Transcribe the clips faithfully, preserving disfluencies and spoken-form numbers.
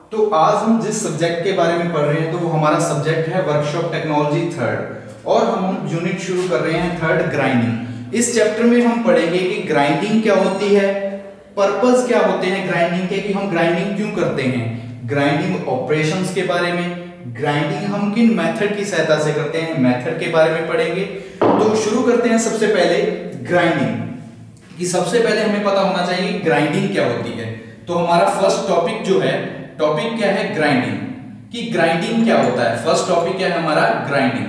तो आज हम जिस सब्जेक्ट के बारे में पढ़ रहे हैं तो वो हमारा सब्जेक्ट है वर्कशॉप टेक्नोलॉजी थर्ड, और हम यूनिट शुरू कर रहे हैं थर्ड, ग्राइंडिंग। इस चैप्टर में हम पढ़ेंगे कि ग्राइंडिंग क्या होती है, पर्पस क्या होते हैं ग्राइंडिंग के, कि हम ग्राइंडिंग क्यों करते हैं, ग्राइंडिंग ऑपरेशंस के बारे में, ग्राइंडिंग हम किन मेथड की सहायता से करते हैं, मेथड के बारे में पढ़ेंगे। तो शुरू करते हैं सबसे पहले ग्राइंडिंग कि सबसे पहले हमें पता होना चाहिए ग्राइंडिंग क्या होती है। तो हमारा फर्स्ट टॉपिक जो है, टॉपिक क्या है, ग्राइंडिंग, कि ग्राइंडिंग क्या होता है। फर्स्ट टॉपिक क्या है हमारा, ग्राइंडिंग।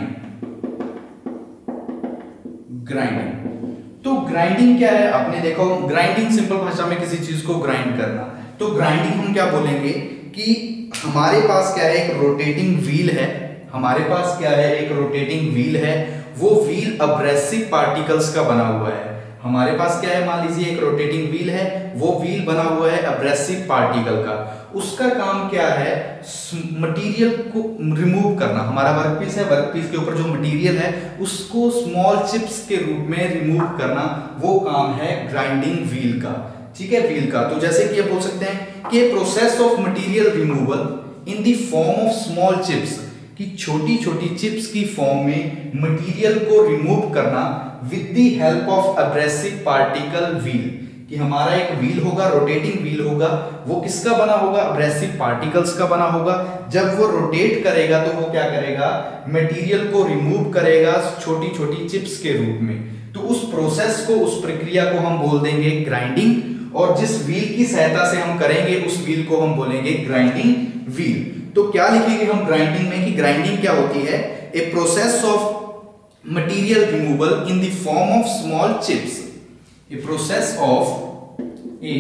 ग्राइंडिंग तो ग्राइंडिंग क्या है, आपने देखो ग्राइंडिंग सिंपल भाषा में किसी चीज को ग्राइंड करना। तो ग्राइंडिंग हम क्या बोलेंगे कि हमारे पास क्या है, एक रोटेटिंग व्हील है, हमारे पास क्या है, एक रोटेटिंग व्हील है, वो व्हील अब्रेसिव पार्टिकल्स का बना हुआ है। हमारे पास क्या है, मान लीजिए एक रोटेटिंग व्हील है, वो व्हील बना हुआ है अब्रेसिव पार्टिकल का। उसका काम क्या है, मटेरियल को रिमूव करना। हमारा वर्कपीस है, वर्कपीस के ऊपर जो मटेरियल है उसको स्मॉल चिप्स के रूप में रिमूव करना, वो काम है ग्राइंडिंग व्हील का। ठीक है, व्हील का। तो जैसे कि ये बोल सकते हैं कि process of material removal in the form of small chips, कि छोटी छोटी चिप्स की फॉर्म में मटेरियल को रिमूव करना with the help of abrasive particle wheel, कि हमारा एक व्हील होगा, रोटेटिंग व्हील होगा, वो किसका बना होगा, एब्रेसिव पार्टिकल्स का बना होगा। जब वो रोटेट करेगा तो वो क्या करेगा, मटेरियल को रिमूव करेगा छोटी छोटी चिप्स के रूप में। तो उस प्रोसेस को, उस प्रक्रिया को हम बोल देंगे ग्राइंडिंग, और जिस व्हील की सहायता से हम करेंगे उस व्हील को हम बोलेंगे ग्राइंडिंग व्हील। तो क्या लिखेंगे हम ग्राइंडिंग में, कि ग्राइंडिंग क्या होती है, a process of material removal in the form of small chips, a process of a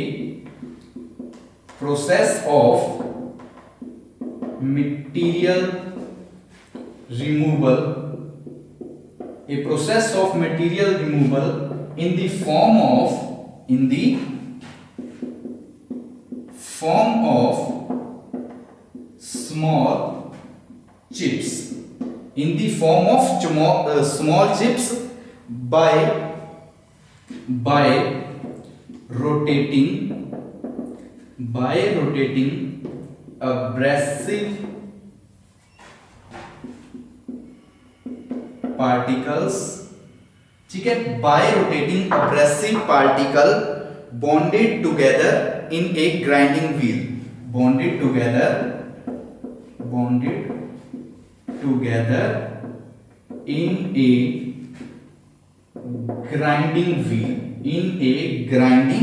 process of material removal, a process of material removal in the form of in the form of small chips, in the form of small, uh, small chips by by rotating by rotating abrasive particles, ठीक है, by rotating abrasive particle bonded together in a grinding wheel, bonded together bonded together in a grinding wheel, in a grinding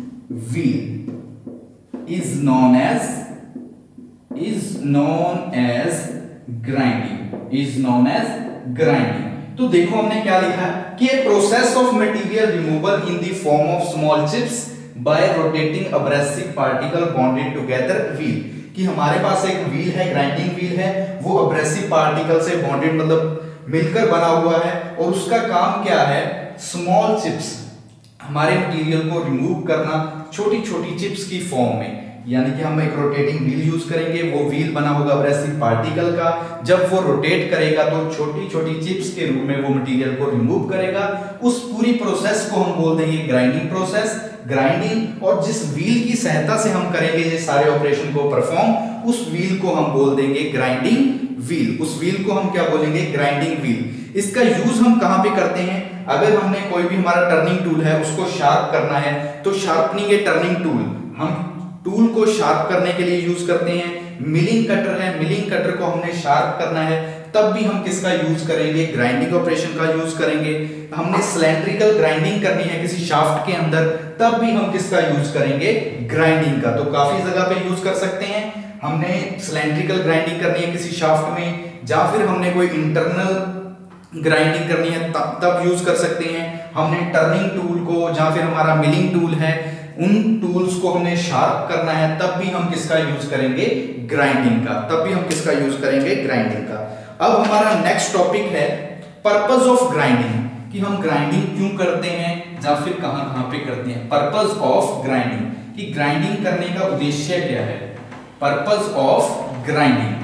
wheel is known as is known as grinding, is known as grinding। तो देखो हमने क्या लिखा है कि a process of material removal in the form of small chips by rotating abrasive particle bonded together wheel, कि हमारे पास एक व्हील है, ग्राइंडिंग व्हील है, वो अब्रेसिव पार्टिकल से बॉन्डेड मतलब मिलकर बना हुआ है, और उसका काम क्या है, स्मॉल चिप्स, हमारे मटेरियल को रिमूव करना छोटी छोटी चिप्स की फॉर्म में। यानी कि हम एक रोटेटिंग व्हील यूज करेंगे, वो व्हील बना होगा अब्रेसिव पार्टिकल का, जब वो रोटेट करेगा तो छोटी छोटी चिप्स के रूप में वो मटेरियल को रिमूव करेगा। उस पूरी प्रोसेस को हम बोल देंगे ग्राइंडिंग प्रोसेस, ग्राइंडिंग। और जिस व्हील की सहायता से हम करेंगे ये सारे ऑपरेशन को परफॉर्म, उस व्हील को हम बोल देंगे ग्राइंडिंग व्हील। उस व्हील को हम क्या बोलेंगे, ग्राइंडिंग व्हील। इसका यूज हम कहां पे करते हैं, अगर हमने कोई भी हमारा टर्निंग टूल है उसको शार्प करना है तो शार्पनिंग ए टर्निंग टूल, हम टूल को शार्प करने के लिए यूज करते हैं। मिलिंग कटर है, मिलिंग कटर को हमने शार्प करना है तब भी हम किसका यूज करेंगे, ग्राइंडिंग ऑपरेशन का यूज करेंगे। हमने सिलेंड्रिकल ग्राइंडिंग करनी है किसी शाफ्ट के अंदर, तब भी हम किसका यूज करेंगे, ग्राइंडिंग का। तो काफी जगह पे यूज कर सकते हैं। हमने सिलेंड्रिकल ग्राइंडिंग करनी है किसी शाफ्ट में, या फिर हमने कोई इंटरनल ग्राइंडिंग करनी है तब तब यूज कर सकते हैं। हमने टर्निंग टूल को, या फिर हमारा मिलिंग टूल है, उन टूल्स को हमने शार्प करना है तब भी हम किसका यूज करेंगे, ग्राइंडिंग का। तब भी हम किसका यूज करेंगे, ग्राइंडिंग का। अब हमारा नेक्स्ट टॉपिक है पर्पस ऑफ ग्राइंडिंग, कि हम ग्राइंडिंग क्यों करते हैं या फिर कहां कहां पे करते हैं। पर्पस ऑफ ग्राइंडिंग, कि ग्राइंडिंग करने का उद्देश्य क्या है, पर्पस ऑफ ग्राइंडिंग।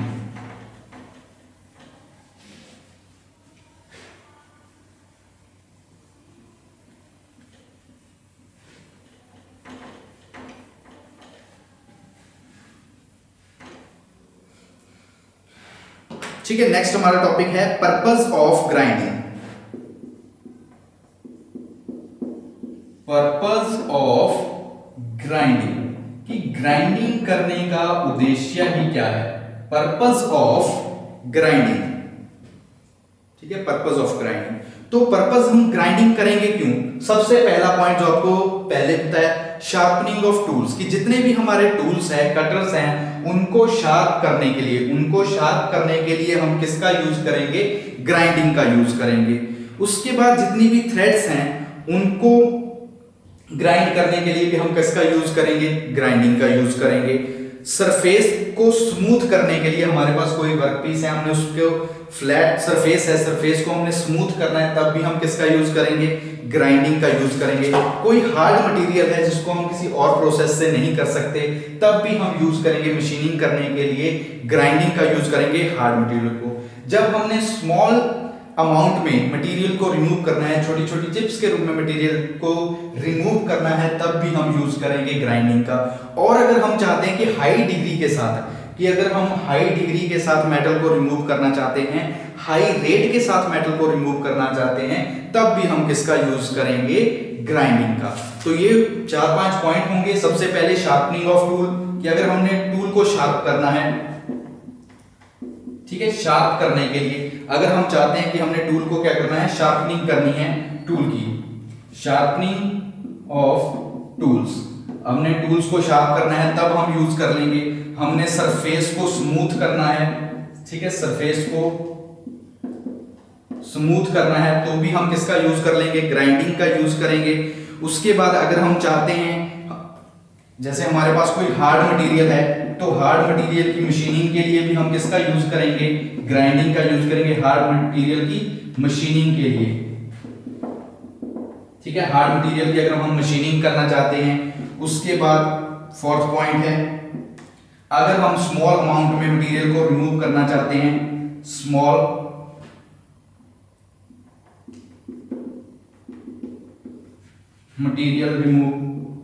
ठीक है, नेक्स्ट हमारा टॉपिक है purpose of grinding. Purpose of grinding, कि ग्राइंडिंग करने का उद्देश्य ही क्या है, पर्पस ऑफ ग्राइंडिंग। ठीक है, पर्पस ऑफ ग्राइंडिंग। तो पर्पस हम ग्राइंडिंग करेंगे क्यों? सबसे पहला पॉइंट जो आपको पहले पता है, शार्पनिंग ऑफ टूल्स, कि जितने भी हमारे टूल्स हैं, कटर्स हैं, उनको शार्प करने के लिए उनको शार्प करने के लिए हम किसका यूज करेंगे? ग्राइंडिंग का यूज करेंगे। उसके बाद जितनी भी थ्रेड्स हैं उनको ग्राइंड करने के लिए भी हम किसका यूज करेंगे? ग्राइंडिंग का यूज करेंगे। सरफेस को स्मूथ करने के लिए हमारे पास कोई वर्कपीस है, हमने उसको फ्लैट सरफेस है, सरफेस को हमने स्मूथ करना है, तब भी हम किसका यूज करेंगे? ग्राइंडिंग का यूज करेंगे। कोई हार्ड मटेरियल है जिसको हम किसी और प्रोसेस से नहीं कर सकते, तब भी हम यूज करेंगे मशीनिंग करने के लिए ग्राइंडिंग का यूज करेंगे हार्ड मटेरियल को। जब हमने स्मॉल अमाउंट में मटेरियल को रिमूव करना है, छोटी छोटी चिप्स के रूप में मटेरियल को रिमूव करना है, तब भी हम यूज करेंगे ग्राइंडिंग का। और अगर हम चाहते हैं कि हाई डिग्री के साथ, कि अगर हम हाई डिग्री के साथ मेटल को रिमूव करना चाहते हैं, हाई रेट के साथ मेटल को रिमूव करना चाहते हैं, तब भी हम किसका यूज करेंगे? ग्राइंडिंग का। तो ये चार पांच पॉइंट होंगे। सबसे पहले शार्पनिंग ऑफ टूल, कि अगर हमने टूल को शार्प करना है, ठीक है, शार्प करने के लिए अगर हम चाहते हैं कि हमने टूल को क्या करना है? शार्पनिंग करनी है टूल की, शार्पनिंग ऑफ टूल्स। हमने टूल्स को शार्प करना है तब हम यूज कर लेंगे। हमने सरफेस को स्मूथ करना है, ठीक है, सरफेस को स्मूथ करना है तो भी हम किसका यूज कर लेंगे? ग्राइंडिंग का यूज करेंगे। उसके बाद अगर हम चाहते हैं, जैसे हमारे पास कोई हार्ड मटेरियल है, तो हार्ड मटेरियल की मशीनिंग के लिए भी हम किसका यूज करेंगे? ग्राइंडिंग का यूज करेंगे हार्ड मटेरियल की मशीनिंग के लिए। ठीक है, हार्ड मटेरियल की अगर हम मशीनिंग करना चाहते हैं। उसके बाद फोर्थ पॉइंट है, अगर हम स्मॉल अमाउंट में मटेरियल को रिमूव करना चाहते हैं, स्मॉल मटेरियल रिमूव,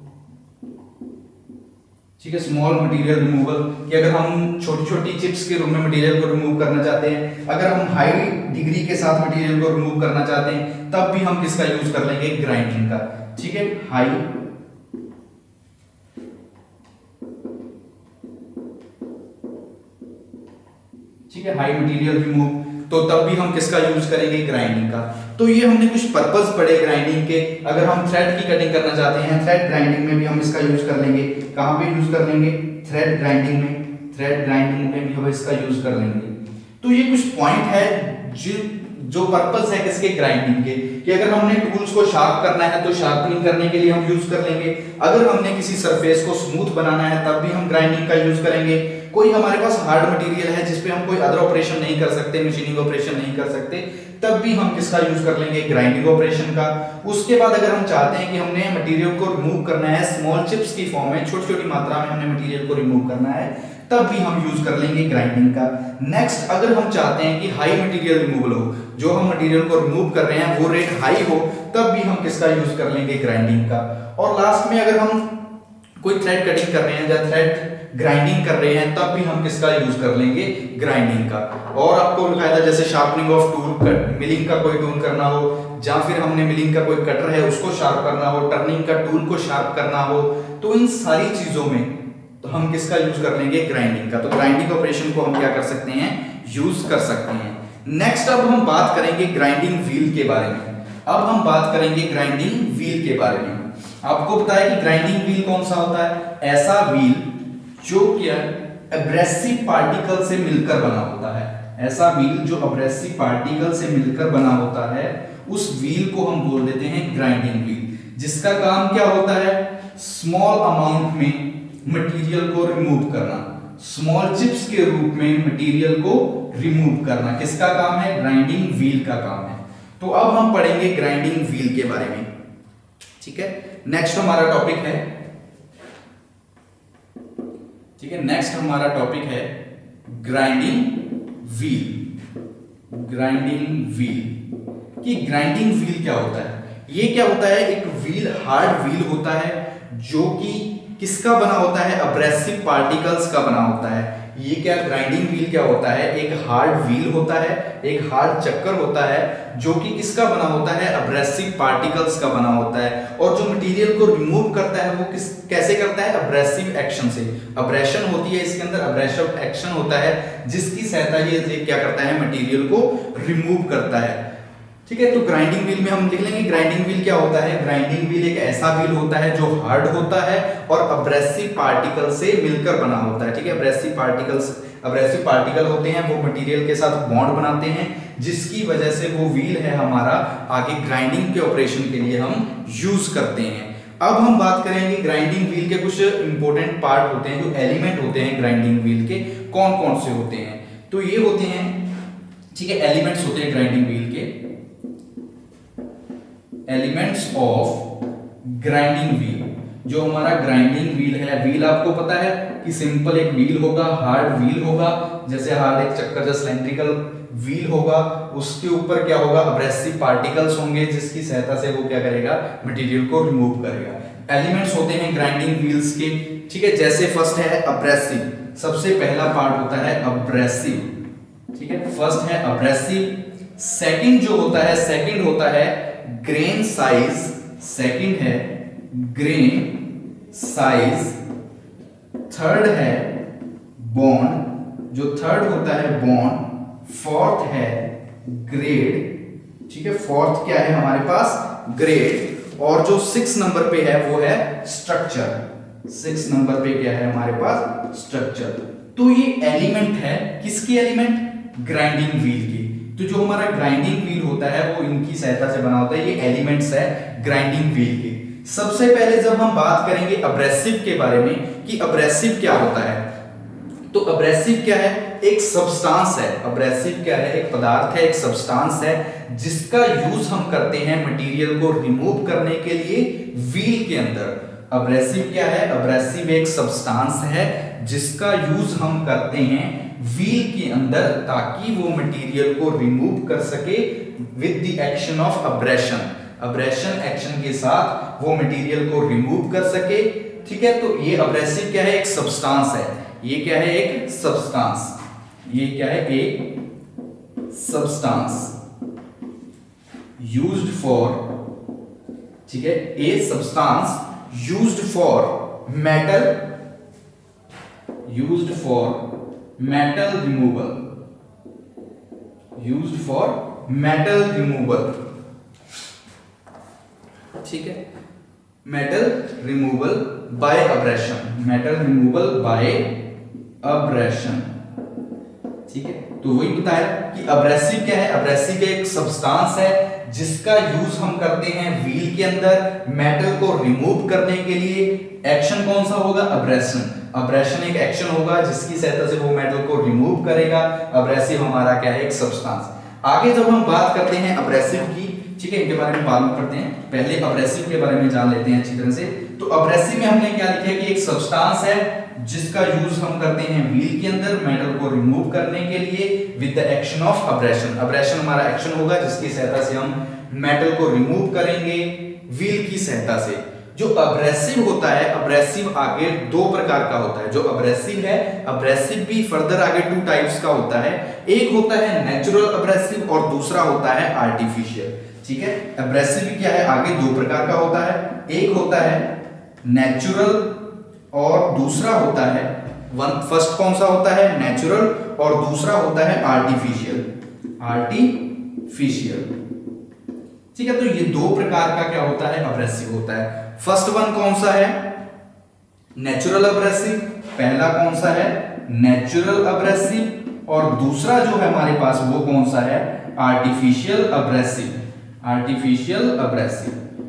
ठीक है, स्मॉल मटेरियल रिमूवल, कि अगर हम छोटी छोटी चिप्स के रूप में मटेरियल को रिमूव करना चाहते हैं, अगर हम हाई डिग्री के साथ मटेरियल को रिमूव करना चाहते हैं, तब भी हम किसका यूज कर लेंगे? ग्राइंडिंग का। ठीक है, हाई ठीक है, हाई मटेरियल रिमूव, तो तब भी हम किसका यूज करेंगे? ग्राइंडिंग का। तो ये हमने कुछ पर्पस पढ़े ग्राइंडिंग के। अगर हम थ्रेड की कटिंग करना चाहते हैं, थ्रेड ग्राइंडिंग में भी हम इसका यूज कर लेंगे। कहां पे यूज कर लेंगे? थ्रेड ग्राइंडिंग में। थ्रेड ग्राइंडिंग में भी हम इसका यूज कर लेंगे। तो ये कुछ पॉइंट है जो जो पर्पस है किसके? ग्राइंडिंग के, कि अगर हमने टूल्स को शार्प करना है तो शार्पनिंग करने के लिए हम यूज कर लेंगे। अगर हमने किसी सरफेस को स्मूथ बनाना है तब भी हम ग्राइंडिंग का यूज करेंगे। कोई हमारे पास हार्ड मटेरियल है जिसपे हम कोई अदर ऑपरेशन नहीं कर सकते, मशीनिंग ऑपरेशन नहीं कर सकते, तब भी हम किसका यूज कर लेंगे? ग्राइंडिंग ऑपरेशन का। उसके बाद अगर हम चाहते हैं कि हमने मटेरियल को रिमूव करना है स्मॉल चिप्स की फॉर्म में, छोटी छोटी मात्रा में हमने मटेरियल को रिमूव करना है, तब भी हम यूज कर लेंगे ग्राइंडिंग का। नेक्स्ट, अगर हम चाहते हैं कि हाई मटेरियल रिमूवल हो, जो हम मटेरियल को रिमूव कर रहे हैं वो रेट हाई हो, तब भी हम किसका यूज कर लेंगे? ग्राइंडिंग का। और लास्ट में अगर हम कोई थ्रेड कटिंग कर रहे हैं या थ्रेड ग्राइंडिंग कर रहे हैं, तब भी हम किसका यूज कर लेंगे? ग्राइंडिंग का। और आपको लिखाया था जैसे शार्पनिंग ऑफ टूल, मिलिंग का कोई टूल करना हो, या फिर हमने मिलिंग का कोई कटर है उसको शार्प करना हो, टर्निंग का टूल को शार्प करना हो, तो इन सारी चीजों में तो हम किसका यूज कर लेंगे? ग्राइंडिंग का। तो ग्राइंडिंग ऑपरेशन को हम क्या कर सकते हैं? यूज कर सकते हैं। नेक्स्ट, अब हम बात करेंगे ग्राइंडिंग व्हील के बारे में। अब हम बात करेंगे ग्राइंडिंग व्हील के बारे में। आपको पता है कि ग्राइंडिंग व्हील कौन सा होता है? ऐसा व्हील जो क्या एब्रेसिव पार्टिकल से मिलकर बना होता है। ऐसा व्हील जो एब्रेसिव पार्टिकल से मिलकर बना होता है, उस व्हील को हम बोल देते हैं ग्राइंडिंग व्हील, जिसका काम क्या होता है? स्मॉल अमाउंट में मटेरियल को रिमूव करना, स्मॉल चिप्स के रूप में मटेरियल को रिमूव करना किसका काम है? ग्राइंडिंग व्हील का काम है। तो अब हम पढ़ेंगे ग्राइंडिंग व्हील के बारे में। ठीक है, नेक्स्ट हमारा टॉपिक है ठीक है नेक्स्ट हमारा टॉपिक है ग्राइंडिंग व्हील। ग्राइंडिंग व्हील कि ग्राइंडिंग व्हील क्या होता है? ये क्या होता है? एक व्हील, हार्ड व्हील होता है जो कि किसका बना होता है? एब्रेसिव पार्टिकल्स का बना होता है। ये क्या ग्राइंडिंग व्हील क्या होता है, एक हार्ड व्हील होता है, एक हार्ड चक्कर होता है जो कि किसका बना होता है, अब्रेसिव पार्टिकल्स का बना होता है। और जो मटेरियल को रिमूव करता है वो किस कैसे करता है, अब्रेसिव एक्शन से। अब्रेशन होती है इसके अंदर, अब्रेसिव एक्शन होता है जिसकी सहायता ये क्या करता है, मटेरियल को रिमूव करता है। ठीक है, तो ग्राइंडिंग व्हील में हम लिख लेंगे ग्राइंडिंग व्हील क्या होता है, ग्राइंडिंग व्हील एक ऐसा व्हील होता है जो हार्ड होता है और अब्रेसिव पार्टिकल से मिलकर बना होता है। ठीक है, अब्रेसिव पार्टिकल्स अब्रेसिव पार्टिकल होते हैं वो मटेरियल के साथ बॉन्ड बनाते हैं जिसकी वजह से वो व्हील है हमारा आगे ग्राइंडिंग के ऑपरेशन के लिए हम यूज करते हैं। अब हम बात करेंगे ग्राइंडिंग व्हील के कुछ इंपॉर्टेंट पार्ट होते हैं, जो एलिमेंट होते हैं ग्राइंडिंग व्हील के, कौन कौन से होते हैं। तो ये होते हैं, ठीक है, एलिमेंट्स होते हैं ग्राइंडिंग व्हील के, एलिमेंट्स ऑफ ग्राइंडिंग व्हील। जो हमारा ग्राइंडिंग व्हील है, व्हील आपको पता है कि सिंपल एक व्हील होगा, हार्ड व्हील होगा, जैसे हार्ड एक चक्कर जैसे सिलेंड्रिकल व्हील होगा, उसके ऊपर क्या होगा, अब्रेसिव पार्टिकल्स होंगे जिसकी सहायता से वो क्या करेगा, मटेरियल को रिमूव करेगा। एलिमेंट्स होते हैं ग्राइंडिंग व्हील्स के, ठीक है, जैसे फर्स्ट है अब्रेसिव, सबसे पहला पार्ट होता है अब्रेसिव। ठीक है, फर्स्ट है अब्रेसिव। सेकंड जो होता है, सेकंड होता है ग्रेन साइज, सेकंड है ग्रेन साइज। थर्ड है बॉन्ड, जो थर्ड होता है बॉन्ड। फोर्थ है ग्रेड, ठीक है, फोर्थ क्या है हमारे पास, ग्रेड। और जो सिक्स नंबर पे है वो है स्ट्रक्चर, सिक्स नंबर पे क्या है हमारे पास, स्ट्रक्चर। तो ये एलिमेंट है, किसकी एलिमेंट, ग्राइंडिंग व्हील की। तो जो हमारा ग्राइंडिंग व्हील होता है वो इनकी सहायता से बना होता है, ये एलिमेंट्स है ग्राइंडिंग व्हील के। सबसे पहले जब हम बात करेंगे अब्रेसिव के बारे में कि अब्रेसिव क्या होता है, तो अब्रेसिव क्या है, एक सब्सटेंस है। अब्रेसिव क्या है, एक पदार्थ है, एक सब्सटेंस है जिसका यूज हम करते हैं मटेरियल को रिमूव करने के लिए व्हील के अंदर। अब्रेसिव क्या है, अब्रेसिव एक सब्सटेंस है जिसका यूज हम करते हैं व्हील के अंदर ताकि वो मटेरियल को रिमूव कर सके with the action of abrasion. Abrasion action के साथ वो मटेरियल को रिमूव कर सके। ठीक है, तो ये अब्रेसिव क्या है, एक सब्सटेंस है। ये क्या है, एक सब्सटेंस। ये क्या है, एक सब्सटेंस यूज्ड फॉर, ठीक है, a substance used for metal, used for metal removal, used for metal removal. ठीक है, metal removal by abrasion, metal removal by abrasion. ठीक है, तो वही बताया कि अब्रेसिव क्या है, अब्रेसिव एक सब्सटेंस है जिसका यूज हम करते हैं व्हील के अंदर मेटल को रिमूव करने के लिए। एक्शन कौन सा होगा, अब्रेशन। अब्रेशन एक एक्शन होगा जिसकी सहायता से वो मेटल को रिमूव करेगा। अब्रेसिव हमारा क्या है, एक सब्सटेंस। आगे जब हम बात करते हैं अब्रेसिव की, ठीक है, इनके बारे में बाद में पढ़ते हैं, पहले अब्रेसिव के बारे में जान लेते हैं अच्छी तरह से। तो अब्रेसिव में हमने क्या लिखा है कि एक सब्सटेंस है जिसका यूज हम करते हैं व्हील के अंदर मेटल को रिमूव करने के लिए with the action of abrasion. Abrasion हमारा एक्शन होगा जिसकी सहायता से हम मेटल को रिमूव करेंगे व्हील की सहायता से। जो अब्रेसिव होता है, अब्रेसिव आगे दो प्रकार का होता है। जो अब्रेसिव है, अब्रेसिव भी फर्दर आगे टू टाइप्स का होता है। एक होता है नेचुरल अब्रेसिव और दूसरा होता है आर्टिफिशियल। ठीक है, अब्रेसिव क्या है, आगे दो प्रकार का होता है। एक होता है नेचुरल और दूसरा होता है, वन फर्स्ट कौन सा होता है, नेचुरल, और दूसरा होता है आर्टिफिशियल, आर्टिफिशियल। ठीक है, तो ये दो प्रकार का क्या होता है, अब्रेसिव होता है। फर्स्ट वन कौन सा है, नेचुरल अब्रेसिव। पहला कौन सा है, नेचुरल अब्रेसिव, और दूसरा जो है हमारे पास वो कौन सा है, आर्टिफिशियल अब्रेसिव, आर्टिफिशियल अब्रेसिव।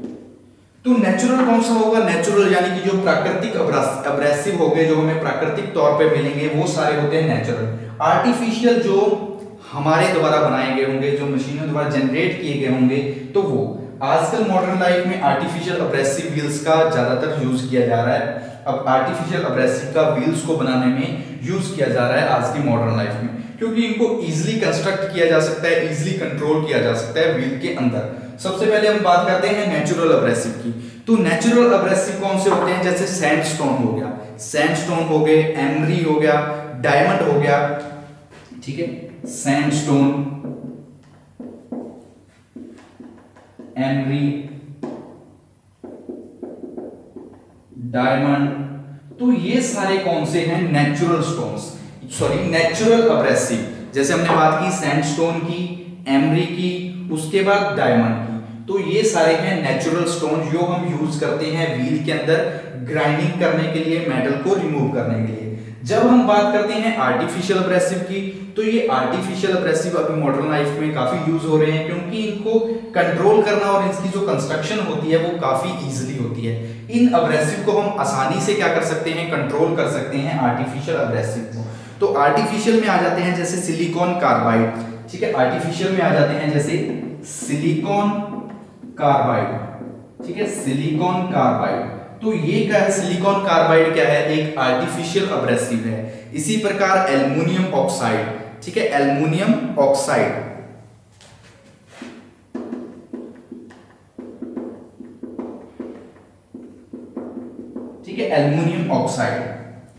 तो नेचुरल कौन सा होगा, नेचुरल यानी कि जो प्राकृतिक अब्रेसिव हो गए, जो हमें प्राकृतिक तौर पे मिलेंगे वो सारे होते हैं नेचुरल। आर्टिफिशियल जो हमारे द्वारा बनाए गए होंगे, जो मशीनों द्वारा जनरेट किए गए होंगे, तो वो आजकल मॉडर्न लाइफ में आर्टिफिशियल अब्रेसिव व्हील्स का ज्यादातर यूज किया जा रहा है। अब आर्टिफिशियल अब्रेसिव का व्हील्स को बनाने में यूज किया जा रहा है आज की मॉडर्न लाइफ में, क्योंकि इनको इजीली कंस्ट्रक्ट किया जा सकता है, इजीली कंट्रोल किया जा सकता है व्हील के अंदर। सबसे पहले हम बात करते हैं नेचुरल अब्रेसिव की। तो नेचुरल अब्रेसिव कौन से होते हैं, जैसे सैंडस्टोन हो गया, सैंडस्टोन हो गए, एमरी हो गया, डायमंड हो गया, ठीक है, सैंडस्टोन, एमरी, डायमंड। तो ये सारे कौन से हैं? Natural stones, sorry natural abrasive. जैसे हमने बात की सैंडस्टोन की, एमरी की, उसके बाद डायमंड की। तो ये सारे हैं नेचुरल स्टोन जो हम यूज करते हैं व्हील के अंदर ग्राइंडिंग करने के लिए, मेटल को रिमूव करने के लिए। जब हम बात करते हैं आर्टिफिशियल अब्रेसिव की, तो ये आर्टिफिशियल अब्रेसिव अभी मॉडर्न लाइफ में काफी यूज हो रहे हैं, क्योंकि इनको कंट्रोल करना और इसकी जो कंस्ट्रक्शन होती है वो काफी इजीली होती है। इन अब्रेसिव को हम आसानी से क्या कर सकते हैं? कंट्रोल कर सकते हैं आर्टिफिशियल अब्रेसिव को। तो आर्टिफिशियल में आ जाते हैं जैसे सिलिकॉन कार्बाइड, ठीक है, आर्टिफिशियल में आ जाते हैं जैसे सिलिकॉन कार्बाइड, ठीक है, सिलिकॉन कार्बाइड। तो ये क्या है? सिलिकॉन कार्बाइड क्या है? एक आर्टिफिशियल अब्रेसिव है। इसी प्रकार एल्युमिनियम ऑक्साइड, ठीक है, एल्युमिनियम ऑक्साइड, ठीक है, एल्युमिनियम ऑक्साइड।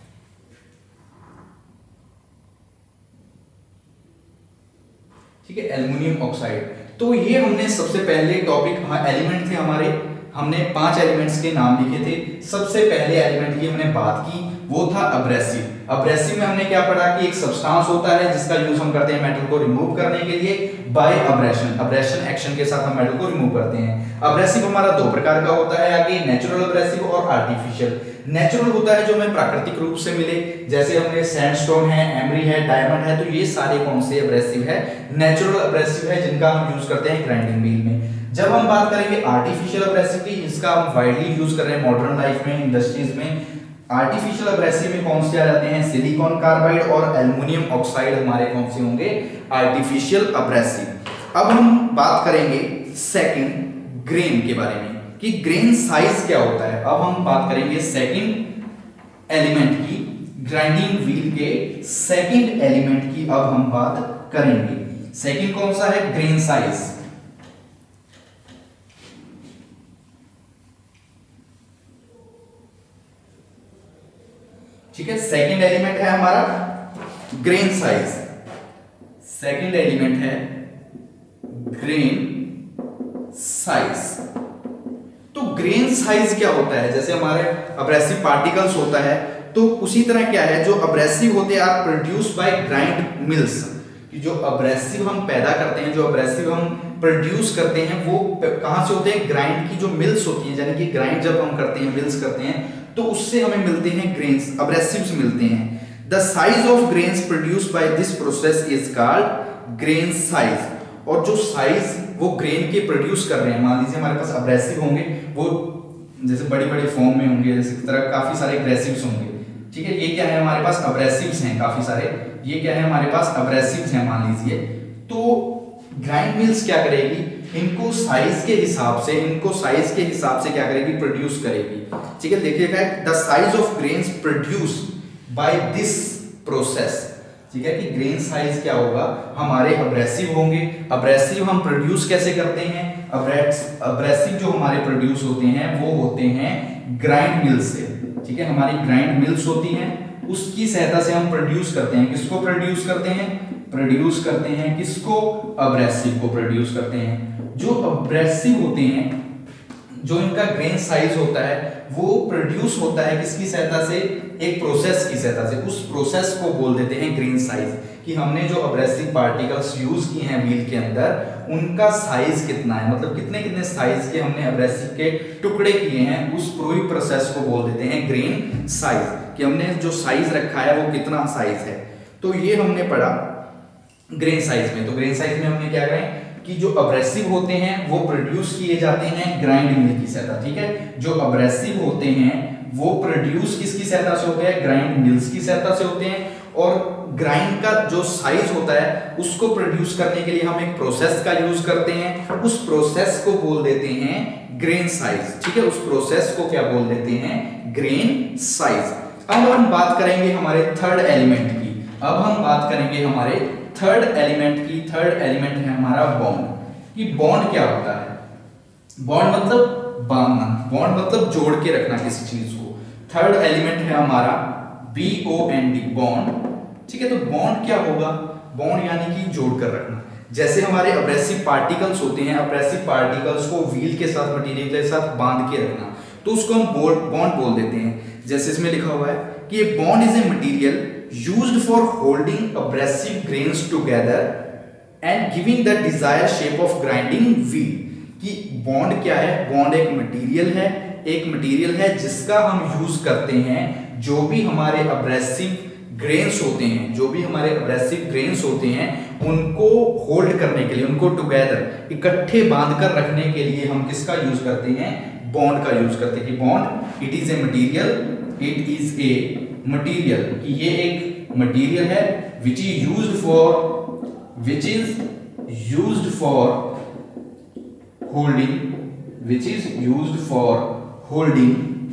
ठीक है, एल्युमिनियम ऑक्साइड। तो ये हमने सबसे पहले टॉपिक, हाँ एलिमेंट थे हमारे, हमने पांच एलिमेंट्स के नाम लिखे थे। सबसे पहले एलिमेंट की हमने बात की, वो था अब्रेसिव। अब्रेसिव में हमने क्या पढ़ा कि एक सब्सटेंस होता है जिसका यूज हम करते हैं मेटल को रिमूव करने के लिए बाय अब्रेशन। अब्रेशन एक्शन के साथ हम मेटल को रिमूव करते हैं। अब्रेसिव हमारा दो प्रकार का होता है, आगे नेचुरल अब्रेसिव और आर्टिफिशियल। नेचुरल होता है जो हमें प्राकृतिक रूप से मिले, जैसे हमने सैंडस्टोन है, एमरी है, डायमंड है। तो ये सारे कौन से अब्रेसिव है? नेचुरल अब्रेसिव है, जिनका हम यूज करते हैं ग्राइंडिंग व्हील में। जब हम बात करेंगे आर्टिफिशियल अब्रेसिव की, इसका हम वाइडली यूज कर रहे हैं मॉडर्न लाइफ में, इंडस्ट्रीज में। आर्टिफिशियल अब्रेसिव में कौन से आ जाते हैं? सिलिकॉन कार्बाइड और एल्युमिनियम ऑक्साइड हमारे कौन से होंगे? Artificial abrasive. अब हम बात करेंगे सेकंड ग्रेन के बारे में कि ग्रेन साइज क्या होता है। अब हम बात करेंगे सेकंड एलिमेंट की, ग्राइंडिंग व्हील के सेकंड एलिमेंट की अब हम बात करेंगे। सेकंड कौन सा है? Grain size. ठीक है, सेकंड एलिमेंट है हमारा ग्रेन साइज। सेकंड एलिमेंट है ग्रेन साइज। तो ग्रेन साइज क्या होता है? जैसे हमारे अब्रेसिव पार्टिकल्स होता है, तो उसी तरह क्या है, जो अब्रेसिव होते हैं are produce by grind mills. कि जो अब्रेसिव हम पैदा करते हैं, जो अब्रेसिव हम प्रोड्यूस करते हैं, वो कहां से होते हैं? ग्राइंड की जो मिल्स होती हैं, यानी कि ग्राइंड जब हम करते हैं, मिल्स करते हैं, तो उससे हमें मिलते हैं ग्रेन्स, अब्रेसिव्स मिलते हैं। The size of grains produced by this process is called grain size. और जो साइज वो ग्रेन के प्रोड्यूस कर रहे हैं, मान लीजिए हमारे पास अब्रेसिव होंगे, वो जैसे बड़े बड़े फॉर्म में होंगे, जैसे तरह काफी सारे एग्रेसिव्स होंगे, ठीक है, ये क्या है? हमारे पास अब्रेसिव्स हैं काफी सारे, ये क्या है? हमारे पास अब्रेसिव्स हैं मान लीजिए। तो ग्राइंड मिल्स क्या करेगी? इनको साइज के हिसाब से, इनको साइज के हिसाब से क्या करेगी? प्रोड्यूस करेगी। ठीक है, देखिएगा the size of grains produce by this process. ठीक है, कि ग्रेन साइज क्या होगा? हमारे अब्रेसिव होंगे। अब्रेसिव हम प्रोड्यूस कैसे करते हैं? अब्रेसिव जो हमारे प्रोड्यूस होते हैं वो होते हैं ग्राइंड मिल से। ठीक है, हमारी ग्राइंड मिल्स होती हैं, उसकी सहायता से हम प्रोड्यूस करते हैं। किसको प्रोड्यूस करते हैं? प्रोड्यूस करते हैं किसको? अब्रेसिव को प्रोड्यूस करते हैं। जो अब्रेसिव होते हैं, जो इनका ग्रेन साइज होता है, वो प्रोड्यूस होता है किसकी सहायता से? एक प्रोसेस की सहायता से। उस प्रोसेस को बोल देते हैं ग्रेन साइज। कि हमने जो अब्रेसिव पार्टिकल्स यूज किए हैं व्हील के अंदर, उनका साइज कितना है, मतलब कितने कितने साइज के हमने अब्रेसिव के टुकड़े किए हैं, उस पूरी प्रोसेस को बोल देते हैं ग्रेन साइज। कि हमने जो साइज रखा है वो कितना साइज है। तो ये हमने पढ़ा ग्रेन साइज में। तो ग्रेन साइज में हमने क्या करें कि जो अब्रेसिव होते हैं वो प्रोड्यूस किए जाते हैं ग्राइंड मिल की सहायता। ठीक है, जो अब्रेसिव होते हैं वो प्रोड्यूस किसकी सहायता से होते हैं? ग्राइंड मिल्स की सहायता से होते हैं। और ग्राइंड का जो साइज होता है उसको प्रोड्यूस करने के लिए हम एक प्रोसेस का यूज करते हैं। उस प्रोसेस को बोल देते हैं ग्रेन साइज। ठीक है, उस प्रोसेस को क्या बोल देते हैं? Grain size. अब हम बात करेंगे हमारे थर्ड एलिमेंट की। अब हम बात करेंगे हमारे थर्ड एलिमेंट की। थर्ड एलिमेंट है हमारा बॉन्ड। कि बॉन्ड क्या होता है? बॉन्ड मतलब बांधना, बॉन्ड मतलब जोड़ के रखना किसी चीज को। थर्ड एलिमेंट है हमारा B O N D, bond. ठीक है। तो बॉन्ड क्या होगा, बॉन्ड यानी कि जोड़कर रखना। जैसे हमारे अब्रेसिव पार्टिकल्स होते हैं, अब्रेसिव पार्टिकल्स को व्हील के साथ, मटेरियल के साथ बांध के रखना, तो उसको हम बॉन्ड बोल देते हैं। जैसे इसमें लिखा हुआ है कि bond is a material used for holding abrasive grains together and giving the desired shape of grinding wheel. कि बॉन्ड क्या है, बॉन्ड एक मटेरियल है, एक मटेरियल है जिसका हम यूज करते हैं जो भी हमारे अब्रेसिव ग्रेन्स होते हैं, जो भी हमारे अब्रेसिव ग्रेन्स होते हैं उनको होल्ड करने के लिए, उनको टुगेदर इकट्ठे बांधकर रखने के लिए हम किसका यूज करते हैं, बॉन्ड का यूज करते हैं। कि bond it is a material, it is a material, कि ये एक मटेरियल है which is used for which is used for holding which is used for holding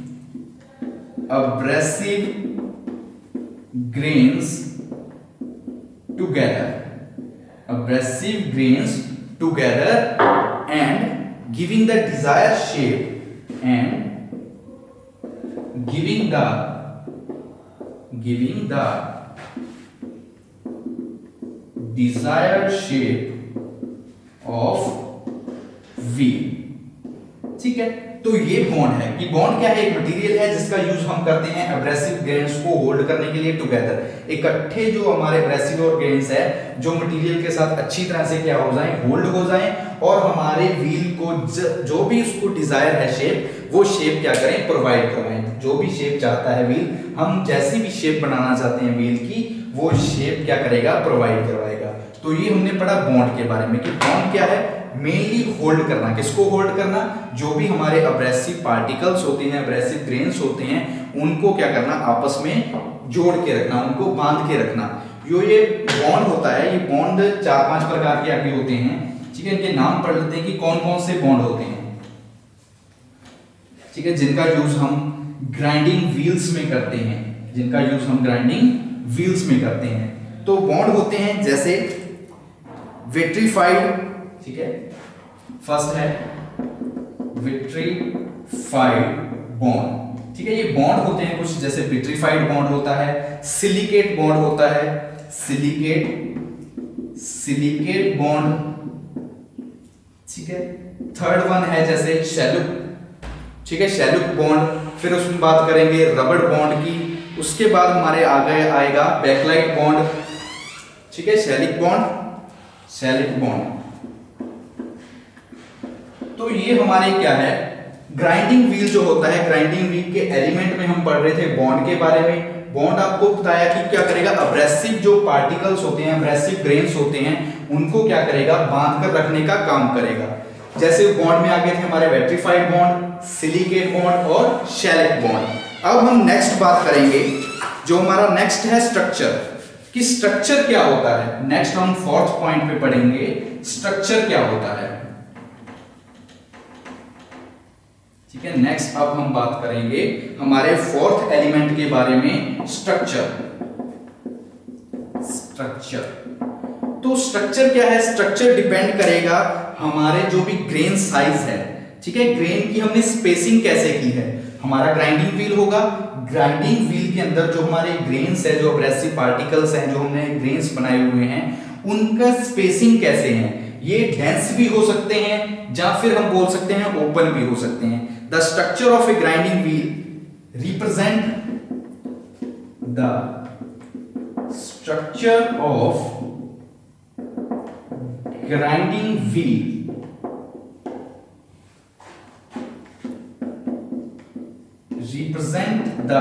abrasive grains together, abrasive grains together and giving the desired shape and giving the giving the desired shape of wheel। ठीक है। तो ये bond है कि bond क्या है, एक material है जिसका यूज हम करते हैं एब्रेसिव ग्रेन्स को होल्ड करने के लिए टुगेदर। इकट्ठे जो हमारे एब्रेसिव और ग्रेन्स है जो मटेरियल के साथ अच्छी तरह से क्या हो जाएं, होल्ड हो जाएं और हमारे व्हील को ज, जो भी उसको डिजायर है शेप, वो शेप क्या करें, प्रोवाइड करवाएं। जो भी शेप चाहता है व्हील, हम जैसी भी शेप बनाना चाहते हैं व्हील की, वो शेप क्या करेगा, प्रोवाइड करवाएगा। तो ये हमने पढ़ा बॉन्ड के बारे में कि बॉन्ड क्या है, मेनली होल्ड करना। किसको होल्ड करना, जो भी हमारे अब्रेसिव पार्टिकल्स होते हैं, अब्रेसिव ग्रेन्स होते हैं, उनको क्या करना, आपस में जोड़ के रखना, उनको बांध के रखना। जो ये बॉन्ड होता है, ये बॉन्ड चार पांच प्रकार के आगे होते हैं। ठीक है, इनके नाम पढ़ लेते हैं कि कौन कौन से बॉन्ड होते हैं। ठीक है, जिनका यूज हम ग्राइंडिंग व्हील्स में करते हैं, जिनका यूज हम ग्राइंडिंग व्हील्स में करते हैं। तो बॉन्ड होते हैं जैसे विट्रीफाइड, ठीक है, फर्स्ट है विट्रीफाइड बॉन्ड। ठीक है, ये बॉन्ड होते हैं कुछ, जैसे विट्रीफाइड बॉन्ड होता है, सिलिकेट बॉन्ड होता है, सिलिकेट सिलिकेट बॉन्ड। ठीक है, थर्ड वन है जैसे शैलुक। ठीक है, शैलुक बॉन्ड। फिर उसमें बात करेंगे रबड़ बॉन्ड की। उसके बाद हमारे आगे आएगा बैकलाइट बॉन्ड। ठीक है, शैलिक बॉन्ड, शैलिक बॉन्ड। तो ये हमारे क्या है, ग्राइंडिंग व्हील जो होता है, ग्राइंडिंग व्हील के एलिमेंट में हम पढ़ रहे थे बॉन्ड के बारे में। बॉन्ड आपको बताया कि क्या करेगा, अब्रेसिव जो पार्टिकल्स होते हैं, अब्रेसिव ग्रेन्स होते हैं, उनको क्या करेगा, बांध कर रखने का काम करेगा। जैसे बॉन्ड में आगे थे हमारे विट्रीफाइड बॉन्ड, सिलिकेट बॉन्ड और शैलिक बॉन्ड। अब हम नेक्स्ट बात करेंगे, जो हमारा नेक्स्ट है स्ट्रक्चर, कि स्ट्रक्चर क्या होता है। नेक्स्ट हम फोर्थ पॉइंट पे पढ़ेंगे स्ट्रक्चर क्या होता है। ठीक है, नेक्स्ट अब हम बात करेंगे हमारे फोर्थ एलिमेंट के बारे में, स्ट्रक्चर। स्ट्रक्चर तो स्ट्रक्चर क्या है, स्ट्रक्चर डिपेंड करेगा हमारे जो भी ग्रेन साइज है। ठीक है, ग्रेन की हमने स्पेसिंग कैसे की है। हमारा ग्राइंडिंग व्हील होगा, ग्राइंडिंग व्हील के अंदर जो हमारे ग्रेन्स है, जो अब्रेसिव पार्टिकल्स हैं, जो हमने ग्रेन्स बनाए हुए हैं, उनका स्पेसिंग कैसे है। ये डेंस भी हो सकते हैं या फिर हम बोल सकते हैं ओपन भी हो सकते हैं। The structure of a grinding wheel represent the structure of grinding wheel represent the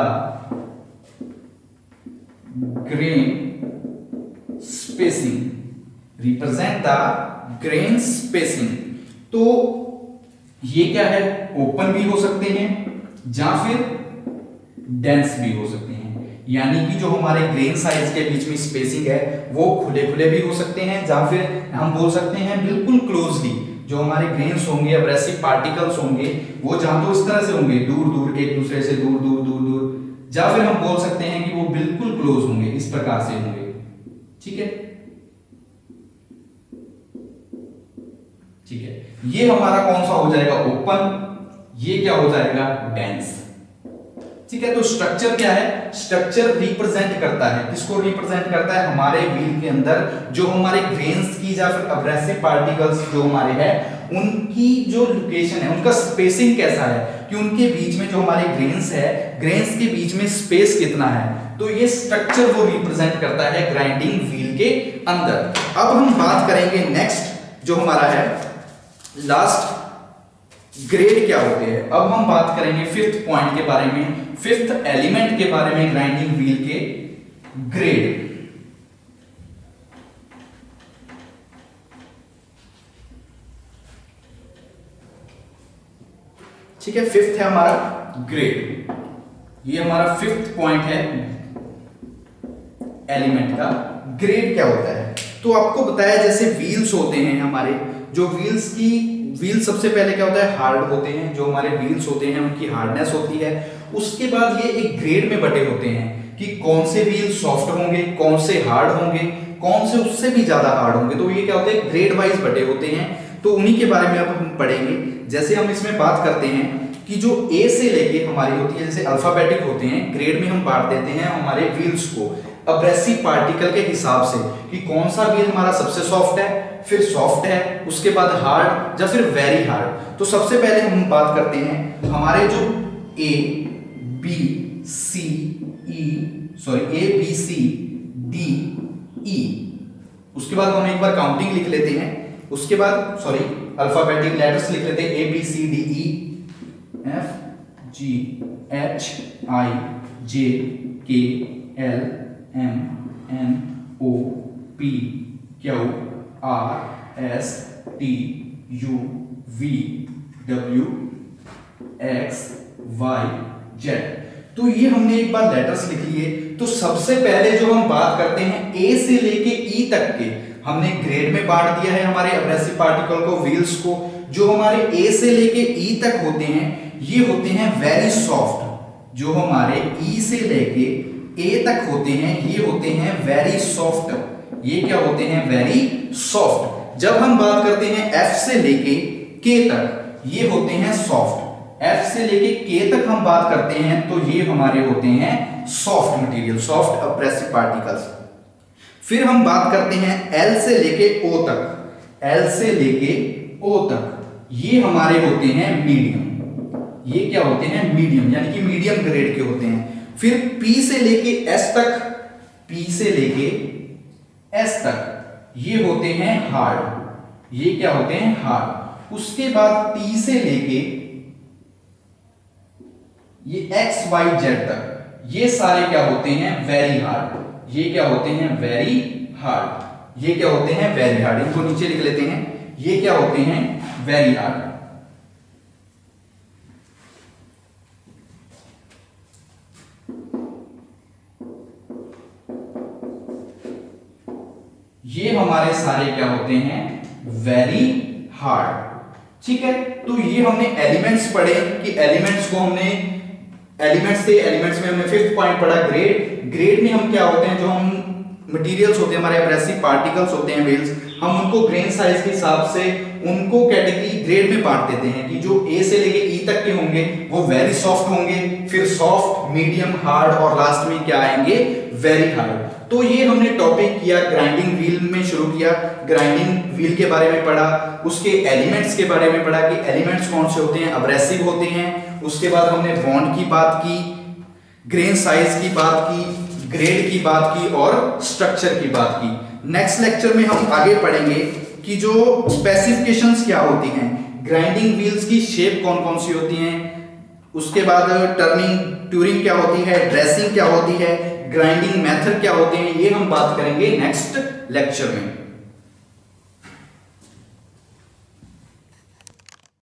grain spacing, represent the grain spacing। तो ये क्या है, ओपन भी हो सकते हैं या फिर डेंस भी हो सकते हैं। यानी कि जो हमारे ग्रेन साइज के बीच में स्पेसिंग है वो खुले खुले भी हो सकते हैं, या फिर हम बोल सकते हैं बिल्कुल क्लोजली। जो हमारे ग्रेन्स होंगे, एब्रेसिव पार्टिकल्स होंगे, वो जहां तो इस तरह से होंगे, दूर दूर एक दूसरे से दूर दूर दूर दूर, या फिर हम बोल सकते हैं कि वो बिल्कुल क्लोज होंगे, इस प्रकार से होंगे। ठीक है, ठीक है, ये हमारा कौन सा हो जाएगा, ओपन। ये क्या हो जाएगा, डेंस। ठीक है। तो स्ट्रक्चर क्या है, स्ट्रक्चर रिप्रेजेंट करता है, किसको रिप्रेजेंट करता है, हमारे व्हील के अंदर जो हमारे ग्रेन्स की या फिर एब्रेसिव पार्टिकल्स जो हमारे हैं उनकी जो लोकेशन है, उनका स्पेसिंग कैसा है, कि उनके बीच में जो हमारे ग्रेन्स है, ग्रेन्स के बीच में स्पेस कितना है, तो ये स्ट्रक्चर वो रिप्रेजेंट करता है ग्राइंडिंग व्हील के अंदर। अब हम बात करेंगे नेक्स्ट जो हमारा है लास्ट ग्रेड क्या होते हैं। अब हम बात करेंगे फिफ्थ पॉइंट के बारे में, फिफ्थ एलिमेंट के बारे में, ग्राइंडिंग व्हील के ग्रेड। ठीक है, फिफ्थ है हमारा ग्रेड, ये हमारा फिफ्थ पॉइंट है एलिमेंट का। ग्रेड क्या होता है, तो आपको बताया जैसे व्हील्स होते हैं हमारे, जो व्हील्स की व्हील सबसे पहले क्या होता है, हार्ड होते हैं, जो हमारे व्हील्स होते हैं उनकी हार्डनेस होती है। उसके बाद ये एक ग्रेड में बटे होते हैं कि कौन से व्हील सॉफ्ट होंगे, कौन से हार्ड होंगे, कौन से उससे भी ज्यादा हार्ड होंगे, तो ये क्या होते हैं, ग्रेड वाइज बटे होते हैं। तो उन्हीं के बारे में अब हम पढ़ेंगे। जैसे हम इसमें बात करते हैं कि जो ए से लेके हमारी होती है, जैसे अल्फाबेटिक होते हैं, ग्रेड में हम बांट देते हैं हमारे व्हील्स को एब्रेसिव पार्टिकल के हिसाब से कि कौन सा व्हील हमारा सबसे सॉफ्ट है, फिर सॉफ्ट है, उसके बाद हार्ड या फिर वेरी हार्ड। तो सबसे पहले हम बात करते हैं हमारे जो A B C E sorry A B C D E, उसके बाद हम एक बार काउंटिंग लिख लेते हैं, उसके बाद सॉरी अल्फाबेटिक लेटर्स लिख लेते हैं, A B C D E F G H I J K L M N O P Q R S T U V W X Y Z. तो ये हमने एक बार लेटर्स लिख लिए। तो सबसे पहले जो हम बात करते हैं ए से लेके ई तक के, हमने ग्रेड में बांट दिया है हमारे एब्रेसिव पार्टिकल को, व्हील्स को। जो हमारे ए से लेके ई तक होते हैं ये होते हैं वेरी सॉफ्ट। जो हमारे ई से लेके ए तक होते हैं ये होते हैं वेरी सॉफ्ट। ये क्या होते हैं, वेरी सॉफ्ट। जब हम बात करते हैं एफ से लेके के तक ये होते हैं सॉफ्ट। एफ से लेके के तक हम बात करते हैं तो ये हमारे होते हैं soft material, soft abrasive particles. फिर हम बात करते हैं एल से लेके ओ तक, एल से लेके ओ तक ये हमारे होते हैं मीडियम। ये क्या होते हैं, मीडियम, यानी कि मीडियम ग्रेड के होते हैं। फिर P से लेके S तक, P से लेके S तक ये होते हैं हार्ड। ये क्या होते हैं, हार्ड। उसके बाद T से लेके ये X Y Z तक ये सारे क्या होते हैं, वेरी हार्ड। ये क्या होते हैं, वेरी हार्ड। ये क्या होते हैं, वेरी हार्ड। इनको नीचे लिख लेते हैं, ये क्या होते हैं, वेरी हार्ड। ये हमारे सारे क्या होते हैं, वेरी हार्ड। ठीक है, तो ये हमने एलिमेंट्स पढ़े कि एलिमेंट्स को हमने एलिमेंट्स थे, एलिमेंट्स में हमने फिफ्थ पॉइंट पढ़ा ग्रेड। ग्रेड में हम क्या होते हैं, जो हम मटेरियल्स होते हैं हमारे एब्रेसिव पार्टिकल्स होते हैं व्हील्स, हम उनको ग्रेन साइज के हिसाब से उनको कैटेगरी ग्रेड में बांट देते हैं कि जो ए से लेके ई तक के होंगे वो वेरी सॉफ्ट होंगे, फिर सॉफ्ट, मीडियम, हार्ड और लास्ट में क्या आएंगे, वेरी हार्ड। तो ये हमने टॉपिक किया, ग्राइंडिंग व्हील में शुरू किया, ग्राइंडिंग व्हील के बारे में पढ़ा, उसके एलिमेंट्स के बारे में पढ़ा कि एलिमेंट्स कौन से होते हैं, एब्रेसिव होते हैं। उसके बाद हमने बॉन्ड की बात की, ग्रेन साइज की बात की, ग्रेड की बात की और स्ट्रक्चर की बात की। नेक्स्ट लेक्चर में हम आगे पढ़ेंगे कि जो स्पेसिफिकेशंस क्या होती हैं, ग्राइंडिंग व्हील्स की शेप कौन कौन सी होती हैं, उसके बाद टर्निंग ट्यूरिंग क्या होती है, ड्रेसिंग क्या होती है, ग्राइंडिंग मेथड क्या होते हैं, ये हम बात करेंगे नेक्स्ट लेक्चर में।